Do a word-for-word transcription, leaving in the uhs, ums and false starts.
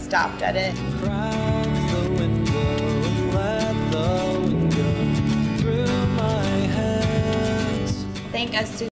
stopped at it. Crack the window and let the wind go through my hands. I think as soon